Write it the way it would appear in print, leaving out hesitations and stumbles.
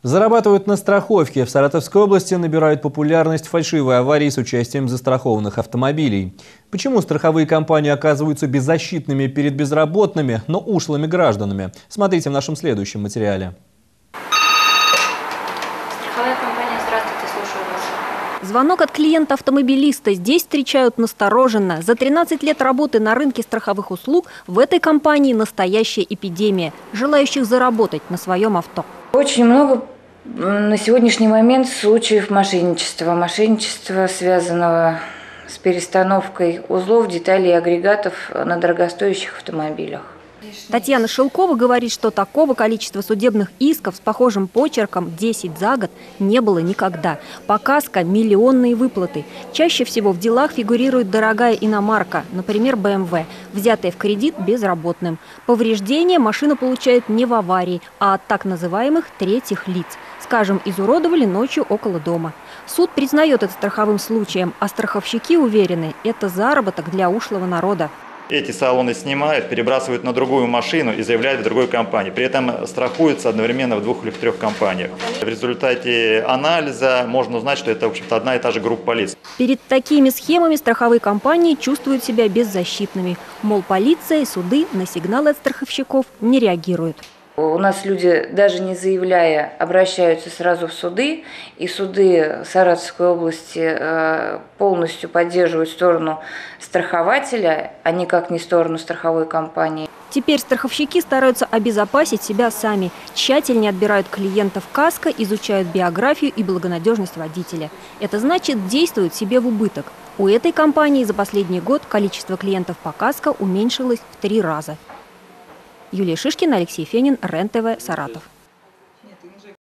Зарабатывают на страховке. В Саратовской области набирают популярность фальшивые аварии с участием застрахованных автомобилей. Почему страховые компании оказываются беззащитными перед безработными, но ушлыми гражданами? Смотрите в нашем следующем материале. Страховая компания, здравствуйте, слушаю вас. Звонок от клиента-автомобилиста здесь встречают настороженно. За 13 лет работы на рынке страховых услуг в этой компании настоящая эпидемия желающих заработать на своем авто. Очень много на сегодняшний момент случаев мошенничества. Мошенничества, связанного с перестановкой узлов, деталей и агрегатов на дорогостоящих автомобилях. Татьяна Шелкова говорит, что такого количества судебных исков с похожим почерком 10 за год не было никогда. По КАСКО миллионные выплаты. Чаще всего в делах фигурирует дорогая иномарка, например, BMW, взятая в кредит безработным. Повреждения машина получает не в аварии, а от так называемых третьих лиц. Скажем, изуродовали ночью около дома. Суд признает это страховым случаем, а страховщики уверены, это заработок для ушлого народа. Эти салоны снимают, перебрасывают на другую машину и заявляют в другой компании. При этом страхуются одновременно в 2 или в 3 компаниях. В результате анализа можно узнать, что это, в общем-то, одна и та же группа лиц. Перед такими схемами страховые компании чувствуют себя беззащитными. Мол, полиция и суды на сигналы от страховщиков не реагируют. У нас люди, даже не заявляя, обращаются сразу в суды, и суды Саратовской области полностью поддерживают сторону страхователя, а никак не сторону страховой компании. Теперь страховщики стараются обезопасить себя сами. Тщательнее отбирают клиентов КАСКО, изучают биографию и благонадежность водителя. Это значит, действуют себе в убыток. У этой компании за последний год количество клиентов по КАСКО уменьшилось в 3 раза. Юлия Шишкина, Алексей Фенин, РЕН-ТВ, Саратов.